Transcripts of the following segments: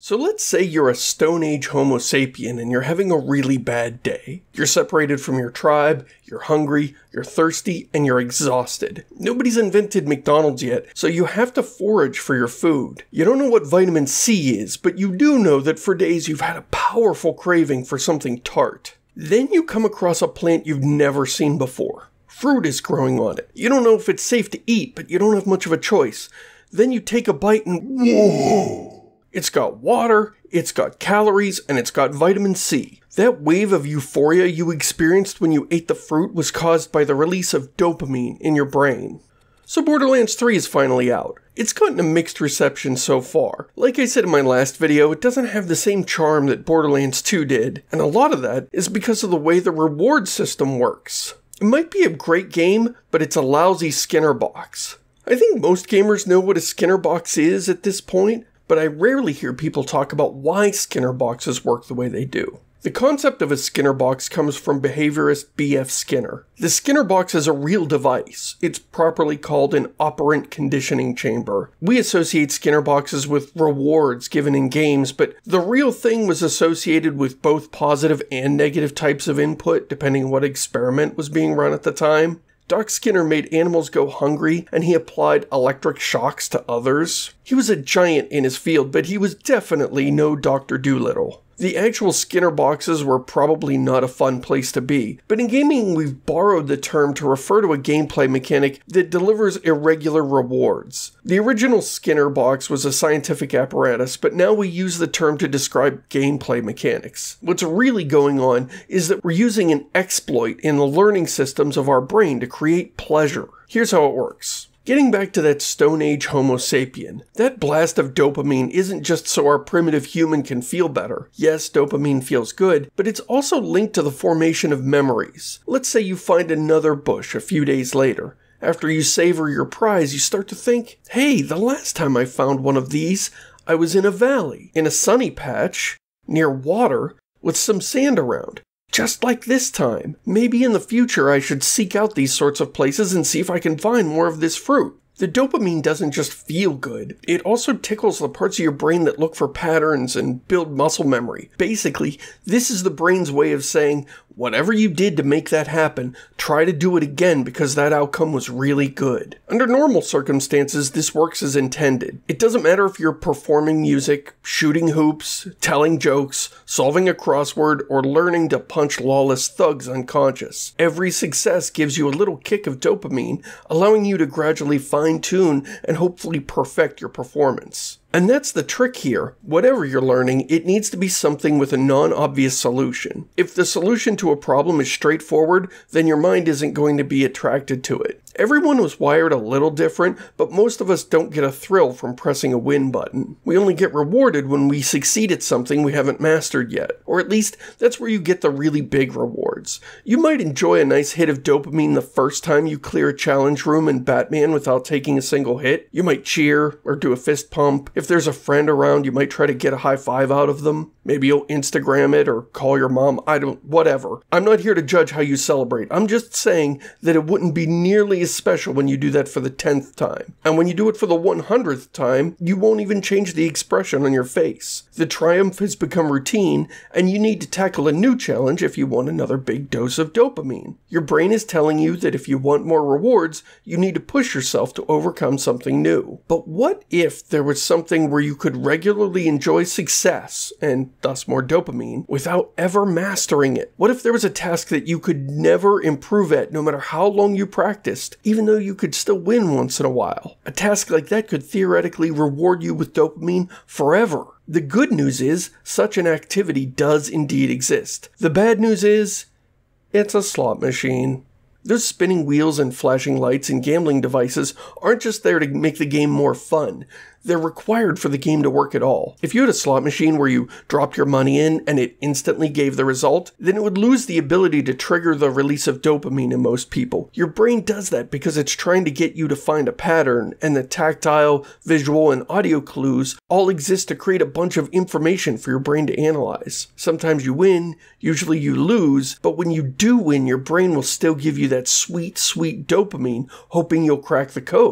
So let's say you're a Stone Age Homo sapien and you're having a really bad day. You're separated from your tribe, you're hungry, you're thirsty, and you're exhausted. Nobody's invented McDonald's yet, so you have to forage for your food. You don't know what vitamin C is, but you do know that for days you've had a powerful craving for something tart. Then you come across a plant you've never seen before. Fruit is growing on it. You don't know if it's safe to eat, but you don't have much of a choice. Then you take a bite and whoa! It's got water, it's got calories, and it's got vitamin C. That wave of euphoria you experienced when you ate the fruit was caused by the release of dopamine in your brain. So Borderlands 3 is finally out. It's gotten a mixed reception so far. Like I said in my last video, it doesn't have the same charm that Borderlands 2 did, and a lot of that is because of the way the reward system works. It might be a great game, but it's a lousy Skinner box. I think most gamers know what a Skinner box is at this point, but I rarely hear people talk about why Skinner boxes work the way they do. The concept of a Skinner box comes from behaviorist B.F. Skinner. The Skinner box is a real device. It's properly called an operant conditioning chamber. We associate Skinner boxes with rewards given in games, but the real thing was associated with both positive and negative types of input, depending on what experiment was being run at the time. Doc Skinner made animals go hungry, and he applied electric shocks to others. He was a giant in his field, but he was definitely no Dr. Dolittle. The actual Skinner boxes were probably not a fun place to be, but in gaming we've borrowed the term to refer to a gameplay mechanic that delivers irregular rewards. The original Skinner box was a scientific apparatus, but now we use the term to describe gameplay mechanics. What's really going on is that we're using an exploit in the learning systems of our brain to create pleasure. Here's how it works. Getting back to that Stone Age Homo sapien, that blast of dopamine isn't just so our primitive human can feel better. Yes, dopamine feels good, but it's also linked to the formation of memories. Let's say you find another bush a few days later. After you savor your prize, you start to think, hey, the last time I found one of these, I was in a valley, in a sunny patch, near water, with some sand around. Just like this time. Maybe in the future I should seek out these sorts of places and see if I can find more of this fruit. The dopamine doesn't just feel good, it also tickles the parts of your brain that look for patterns and build muscle memory. Basically, this is the brain's way of saying, whatever you did to make that happen, try to do it again because that outcome was really good. Under normal circumstances, this works as intended. It doesn't matter if you're performing music, shooting hoops, telling jokes, solving a crossword, or learning to punch lawless thugs unconscious. Every success gives you a little kick of dopamine, allowing you to gradually fine-tune and hopefully perfect your performance. And that's the trick here. Whatever you're learning, it needs to be something with a non-obvious solution. If the solution to a problem is straightforward, then your mind isn't going to be attracted to it. Everyone was wired a little different, but most of us don't get a thrill from pressing a win button. We only get rewarded when we succeed at something we haven't mastered yet. Or at least, that's where you get the really big rewards. You might enjoy a nice hit of dopamine the first time you clear a challenge room in Batman without taking a single hit. You might cheer, or do a fist pump. If there's a friend around, you might try to get a high five out of them. Maybe you'll Instagram it or call your mom, whatever. I'm not here to judge how you celebrate. I'm just saying that it wouldn't be nearly as special when you do that for the 10th time. And when you do it for the 100th time, you won't even change the expression on your face. The triumph has become routine, and you need to tackle a new challenge if you want another big dose of dopamine. Your brain is telling you that if you want more rewards, you need to push yourself to overcome something new. But what if there was something where you could regularly enjoy success, and thus more dopamine, without ever mastering it? What if there was a task that you could never improve at no matter how long you practiced, even though you could still win once in a while? A task like that could theoretically reward you with dopamine forever. The good news is, such an activity does indeed exist. The bad news is, it's a slot machine. Those spinning wheels and flashing lights and gambling devices aren't just there to make the game more fun. They're required for the game to work at all. If you had a slot machine where you dropped your money in and it instantly gave the result, then it would lose the ability to trigger the release of dopamine in most people. Your brain does that because it's trying to get you to find a pattern, and the tactile, visual, and audio clues all exist to create a bunch of information for your brain to analyze. Sometimes you win, usually you lose, but when you do win, your brain will still give you that sweet, sweet dopamine, hoping you'll crack the code.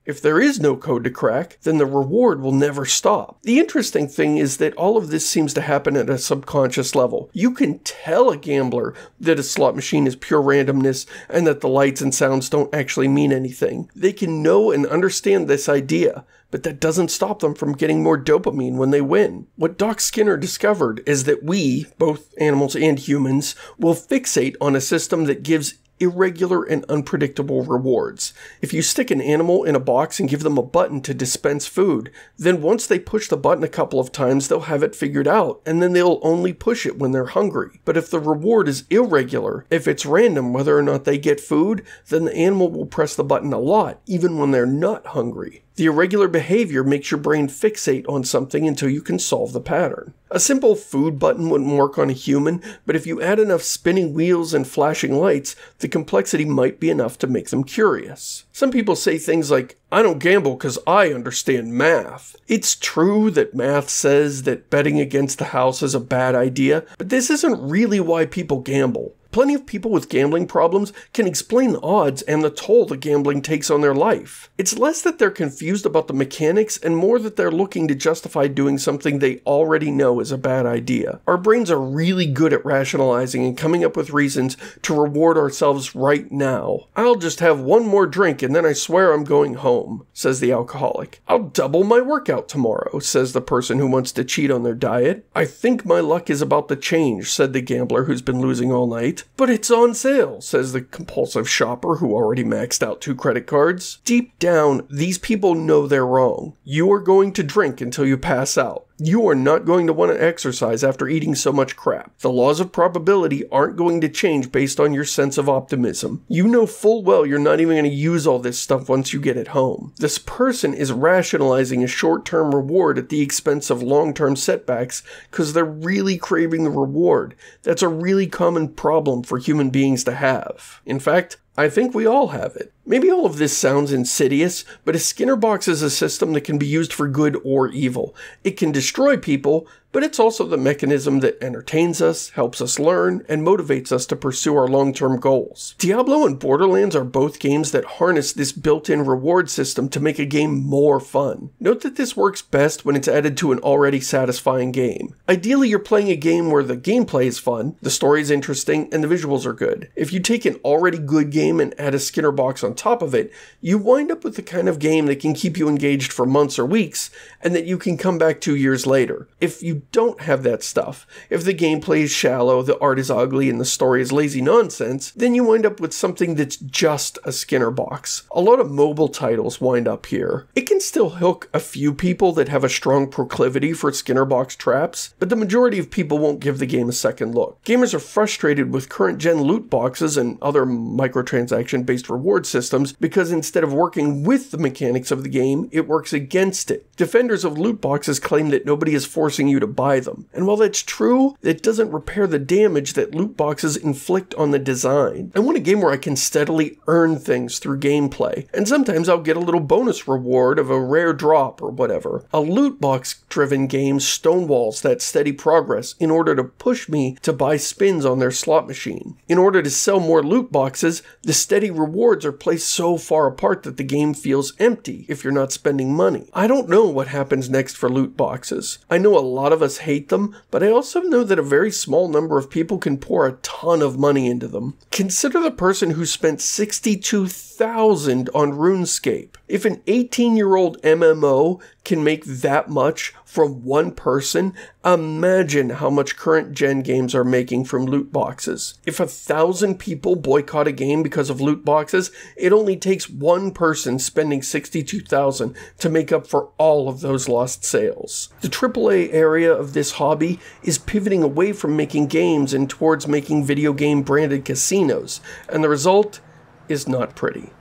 If there is no code to crack, then the reward will never stop. The interesting thing is that all of this seems to happen at a subconscious level. You can tell a gambler that a slot machine is pure randomness and that the lights and sounds don't actually mean anything. They can know and understand this idea, but that doesn't stop them from getting more dopamine when they win. What Doc Skinner discovered is that we, both animals and humans, will fixate on a system that gives irregular and unpredictable rewards. If you stick an animal in a box and give them a button to dispense food, then once they push the button a couple of times, they'll have it figured out, and then they'll only push it when they're hungry. But if the reward is irregular, if it's random whether or not they get food, then the animal will press the button a lot, even when they're not hungry. The irregular behavior makes your brain fixate on something until you can solve the pattern. A simple food button wouldn't work on a human, but if you add enough spinning wheels and flashing lights, the complexity might be enough to make them curious. Some people say things like, "I don't gamble because I understand math." It's true that math says that betting against the house is a bad idea, but this isn't really why people gamble. Plenty of people with gambling problems can explain the odds and the toll the gambling takes on their life. It's less that they're confused about the mechanics and more that they're looking to justify doing something they already know is a bad idea. Our brains are really good at rationalizing and coming up with reasons to reward ourselves right now. "I'll just have one more drink and then I swear I'm going home," says the alcoholic. "I'll double my workout tomorrow," says the person who wants to cheat on their diet. "I think my luck is about to change," said the gambler who's been losing all night. "But it's on sale," says the compulsive shopper who already maxed out 2 credit cards. Deep down, these people know they're wrong. You are going to drink until you pass out. You are not going to want to exercise after eating so much crap. The laws of probability aren't going to change based on your sense of optimism. You know full well you're not even going to use all this stuff once you get it home. This person is rationalizing a short-term reward at the expense of long-term setbacks because they're really craving the reward. That's a really common problem for human beings to have. In fact, I think we all have it. Maybe all of this sounds insidious, but a Skinner box is a system that can be used for good or evil. It can destroy people, but it's also the mechanism that entertains us, helps us learn, and motivates us to pursue our long-term goals. Diablo and Borderlands are both games that harness this built-in reward system to make a game more fun. Note that this works best when it's added to an already satisfying game. Ideally, you're playing a game where the gameplay is fun, the story is interesting, and the visuals are good. If you take an already good game and add a Skinner box on top of it, you wind up with the kind of game that can keep you engaged for months or weeks, and that you can come back to years later. If you don't have that stuff, if the gameplay is shallow, the art is ugly, and the story is lazy nonsense, then you wind up with something that's just a Skinner box. A lot of mobile titles wind up here. It can still hook a few people that have a strong proclivity for Skinner box traps, but the majority of people won't give the game a second look. Gamers are frustrated with current-gen loot boxes and other microtransaction-based reward systems because instead of working with the mechanics of the game, it works against it. Defenders of loot boxes claim that nobody is forcing you to buy them. And while that's true, it doesn't repair the damage that loot boxes inflict on the design. I want a game where I can steadily earn things through gameplay, and sometimes I'll get a little bonus reward of a rare drop or whatever. A loot box driven game stonewalls that steady progress in order to push me to buy spins on their slot machine. In order to sell more loot boxes, the steady rewards are placed so far apart that the game feels empty if you're not spending money. I don't know what happens next for loot boxes. I know a lot of us hate them, but I also know that a very small number of people can pour a ton of money into them. Consider the person who spent $62,000 on RuneScape. If an 18-year-old MMO can make that much from one person, imagine how much current-gen games are making from loot boxes. If 1,000 people boycott a game because of loot boxes, it only takes one person spending $62,000 to make up for all of those lost sales. The AAA area of this hobby is pivoting away from making games and towards making video game branded casinos, and the result is not pretty.